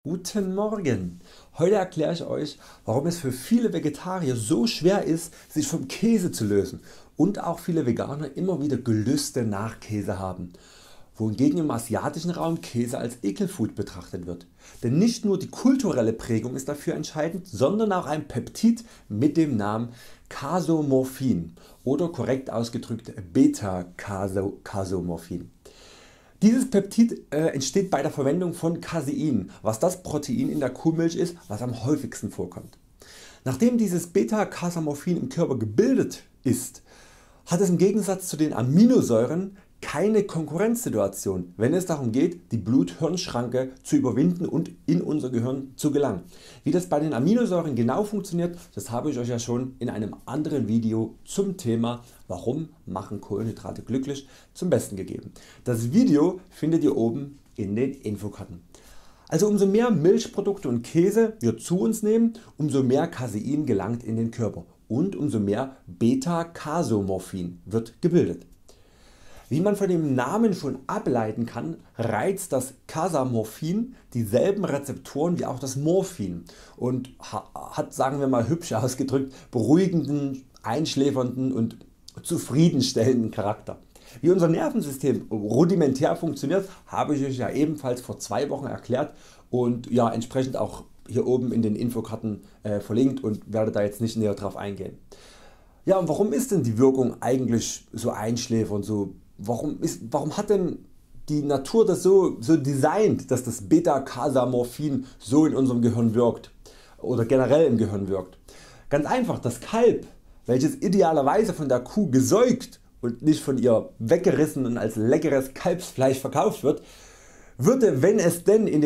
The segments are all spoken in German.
Guten Morgen! Heute erkläre ich Euch, warum es für viele Vegetarier so schwer ist, sich vom Käse zu lösen und auch viele Veganer immer wieder Gelüste nach Käse haben, wohingegen im asiatischen Raum Käse als Ekelfood betrachtet wird. Denn nicht nur die kulturelle Prägung ist dafür entscheidend, sondern auch ein Peptid mit dem Namen Casomorphin oder korrekt ausgedrückt Beta-Casomorphin. Dieses Peptid entsteht bei der Verwendung von Casein, was das Protein in der Kuhmilch ist, was am häufigsten vorkommt. Nachdem dieses Beta-Casomorphin im Körper gebildet ist, hat es im Gegensatz zu den Aminosäuren keine Konkurrenzsituation, wenn es darum geht, die Blut-Hirn-Schranke zu überwinden und in unser Gehirn zu gelangen. Wie das bei den Aminosäuren genau funktioniert, das habe ich Euch ja schon in einem anderen Video zum Thema Warum machen Kohlenhydrate glücklich zum Besten gegeben. Das Video findet ihr oben in den Infokarten. Also umso mehr Milchprodukte und Käse wir zu uns nehmen, umso mehr Casein gelangt in den Körper und umso mehr Beta-Casomorphin wird gebildet. Wie man von dem Namen schon ableiten kann, reizt das Casomorphin dieselben Rezeptoren wie auch das Morphin und hat, sagen wir mal hübsch ausgedrückt, beruhigenden, einschläfernden und zufriedenstellenden Charakter. Wie unser Nervensystem rudimentär funktioniert, habe ich Euch ja ebenfalls vor 2 Wochen erklärt und ja, entsprechend auch hier oben in den Infokarten verlinkt und werde da jetzt nicht näher drauf eingehen. Ja, und warum ist denn die Wirkung eigentlich so einschläfernd, warum hat denn die Natur das so designt, dass das Beta-Casomorphin so in unserem Gehirn wirkt oder generell im Gehirn wirkt? Ganz einfach, das Kalb, welches idealerweise von der Kuh gesäugt und nicht von ihr weggerissen und als leckeres Kalbsfleisch verkauft wird, würde, wenn es denn in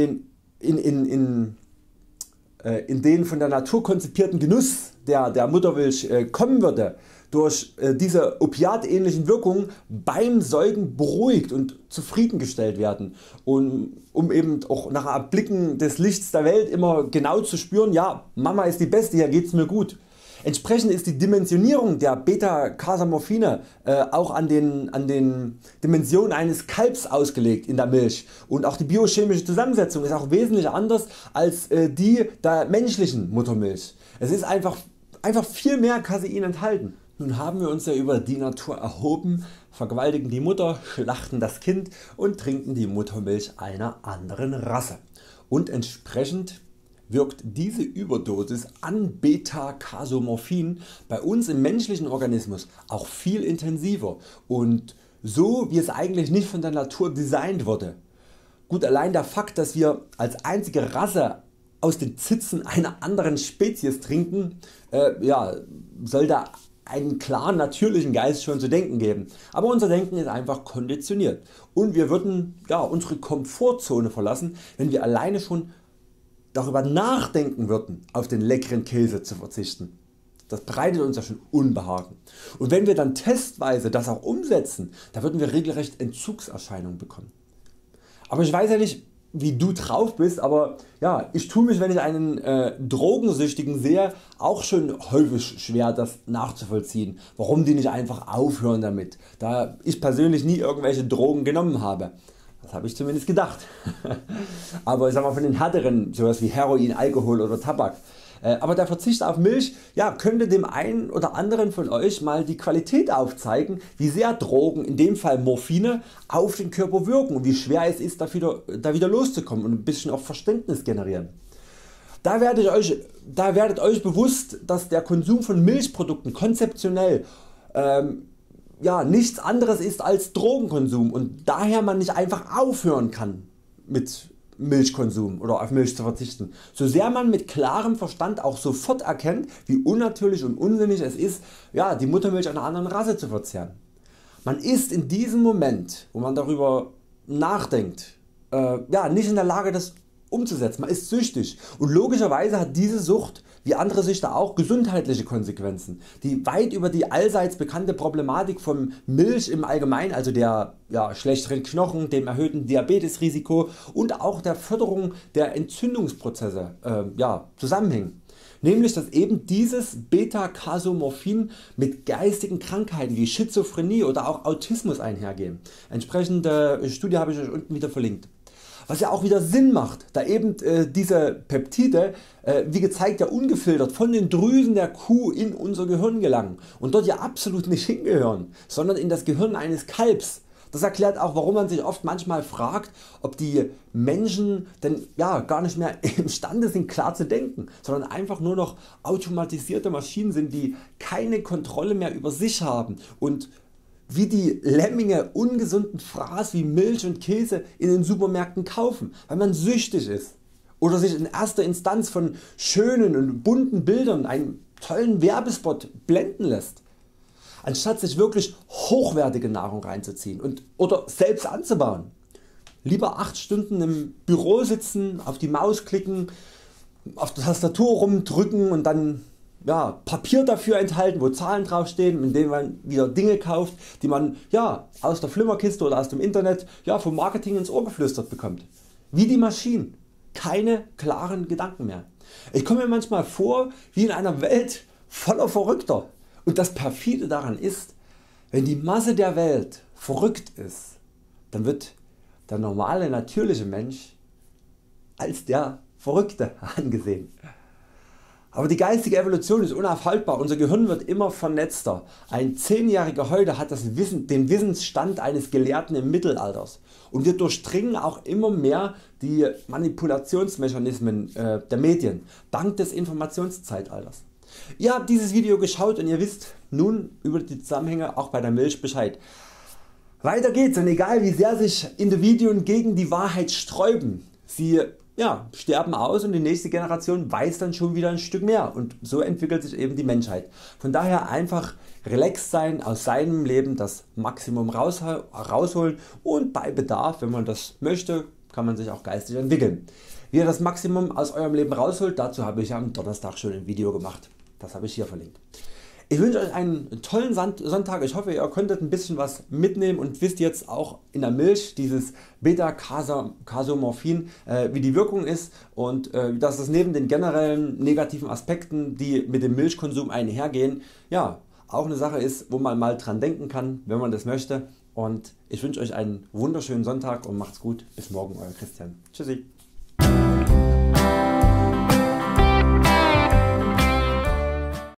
den von der Natur konzipierten Genuss der Muttermilch kommen würde, durch diese opiatähnlichen Wirkungen beim Säugen beruhigt und zufriedengestellt werden, um eben auch nach Erblicken des Lichts der Welt immer genau zu spüren, ja, Mama ist die Beste, hier geht's mir gut. Entsprechend ist die Dimensionierung der Beta-Casomorphine auch an den Dimensionen eines Kalbs ausgelegt in der Milch und auch die biochemische Zusammensetzung ist auch wesentlich anders als die der menschlichen Muttermilch. Es ist einfach viel mehr Casein enthalten. Nun haben wir uns ja über die Natur erhoben, vergewaltigen die Mutter, schlachten das Kind und trinken die Muttermilch einer anderen Rasse. Und entsprechend wirkt diese Überdosis an Beta-Casomorphin bei uns im menschlichen Organismus auch viel intensiver und so wie es eigentlich nicht von der Natur designt wurde. Gut, allein der Fakt, dass wir als einzige Rasse aus den Zitzen einer anderen Spezies trinken, soll da einen klaren natürlichen Geist schon zu denken geben, aber unser Denken ist einfach konditioniert und wir würden unsere Komfortzone verlassen, wenn wir alleine schon darüber nachdenken würden, auf den leckeren Käse zu verzichten. Das bereitet uns ja schon Unbehagen und wenn wir dann testweise das auch umsetzen, da würden wir regelrecht Entzugserscheinungen bekommen. Aber ich weiß ja nicht wie du drauf bist, aber ja, ich tue mich, wenn ich einen Drogensüchtigen sehe, auch schon häufig schwer das nachzuvollziehen, warum die nicht einfach aufhören damit, da ich persönlich nie irgendwelche Drogen genommen habe. Das habe ich zumindest gedacht. Aber ich sag mal von den härteren, sowas wie Heroin, Alkohol oder Tabak. Aber der Verzicht auf Milch könnte dem einen oder anderen von Euch mal die Qualität aufzeigen, wie sehr Drogen, in dem Fall Morphine, auf den Körper wirken und wie schwer es ist da wieder loszukommen und ein bisschen auch Verständnis generieren. Da werdet Euch bewusst, dass der Konsum von Milchprodukten konzeptionell nichts anderes ist als Drogenkonsum und daher man nicht einfach aufhören kann mit Milchkonsum oder auf Milch zu verzichten, so sehr man mit klarem Verstand auch sofort erkennt, wie unnatürlich und unsinnig es ist, die Muttermilch einer anderen Rasse zu verzehren. Man ist in diesem Moment, wo man darüber nachdenkt, nicht in der Lage das umzusetzen. Man ist süchtig und logischerweise hat diese Sucht wie andere Süchte auch gesundheitliche Konsequenzen, die weit über die allseits bekannte Problematik von Milch im Allgemeinen, also der schlechteren Knochen, dem erhöhten Diabetesrisiko und auch der Förderung der Entzündungsprozesse zusammenhängen. Nämlich dass eben dieses Beta-Casomorphin mit geistigen Krankheiten wie Schizophrenie oder auch Autismus einhergehen. Entsprechende Studie habe ich Euch unten wieder verlinkt. Was ja auch wieder Sinn macht, da eben diese Peptide wie gezeigt ja ungefiltert von den Drüsen der Kuh in unser Gehirn gelangen und dort ja absolut nicht hingehören, sondern in das Gehirn eines Kalbs. Das erklärt auch, warum man sich oft manchmal fragt, ob die Menschen denn gar nicht mehr imstande sind klar zu denken, sondern einfach nur noch automatisierte Maschinen sind, die keine Kontrolle mehr über sich haben und wie die Lemminge ungesunden Fraß wie Milch und Käse in den Supermärkten kaufen, weil man süchtig ist oder sich in erster Instanz von schönen und bunten Bildern, einem tollen Werbespot blenden lässt, anstatt sich wirklich hochwertige Nahrung reinzuziehen oder selbst anzubauen. Lieber 8 Stunden im Büro sitzen, auf die Maus klicken, auf der Tastatur rumdrücken und dann Papier dafür enthalten, wo Zahlen draufstehen, in denen man wieder Dinge kauft, die man aus der Flimmerkiste oder aus dem Internet vom Marketing ins Ohr geflüstert bekommt. Wie die Maschinen. Keine klaren Gedanken mehr. Ich komme mir manchmal vor wie in einer Welt voller Verrückter. Und das perfide daran ist, wenn die Masse der Welt verrückt ist, dann wird der normale natürliche Mensch als der Verrückte angesehen. Aber die geistige Evolution ist unaufhaltbar, unser Gehirn wird immer vernetzter. Ein 10-Jähriger heute hat den Wissensstand eines Gelehrten im Mittelalters und wir durchdringen auch immer mehr die Manipulationsmechanismen der Medien dank des Informationszeitalters. Ihr habt dieses Video geschaut und ihr wisst nun über die Zusammenhänge auch bei der Milch Bescheid. Weiter geht's und egal wie sehr sich Individuen gegen die Wahrheit sträuben, sie sterben aus und die nächste Generation weiß dann schon wieder ein Stück mehr und so entwickelt sich eben die Menschheit. Von daher einfach relaxed sein, aus seinem Leben das Maximum rausholen und bei Bedarf, wenn man das möchte, kann man sich auch geistig entwickeln. Wie ihr das Maximum aus eurem Leben rausholt, dazu habe ich am Donnerstag schon ein Video gemacht. Das habe ich hier verlinkt. Ich wünsche Euch einen tollen Sonntag. Ich hoffe ihr konntet ein bisschen was mitnehmen und wisst jetzt auch in der Milch dieses Beta-Casomorphin wie die Wirkung ist und dass es neben den generellen negativen Aspekten die mit dem Milchkonsum einhergehen auch eine Sache ist wo man mal dran denken kann wenn man das möchte und ich wünsche Euch einen wunderschönen Sonntag und macht's gut. Bis morgen Euer Christian. Tschüssi.